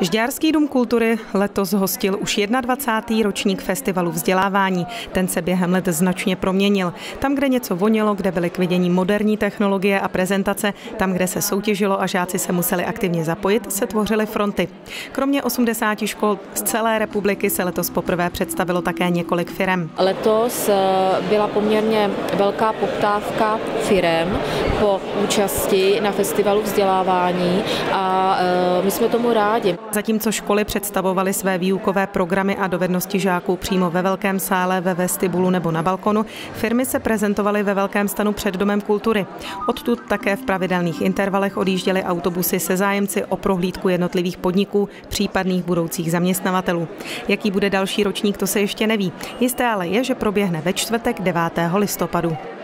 Žďárský dům kultury letos hostil už 21. ročník festivalu vzdělávání. Ten se během let značně proměnil. Tam, kde něco vonělo, kde byly k vidění moderní technologie a prezentace, tam, kde se soutěžilo a žáci se museli aktivně zapojit, se tvořily fronty. Kromě 80 škol z celé republiky se letos poprvé představilo také několik firem. Letos byla poměrně velká poptávka firem po účasti na festivalu vzdělávání a my jsme tomu rádi. Zatímco školy představovaly své výukové programy a dovednosti žáků přímo ve velkém sále, ve vestibulu nebo na balkonu, firmy se prezentovaly ve velkém stanu před Domem kultury. Odtud také v pravidelných intervalech odjížděly autobusy se zájemci o prohlídku jednotlivých podniků, případných budoucích zaměstnavatelů. Jaký bude další ročník, to se ještě neví. Jisté ale je, že proběhne ve čtvrtek 9. listopadu.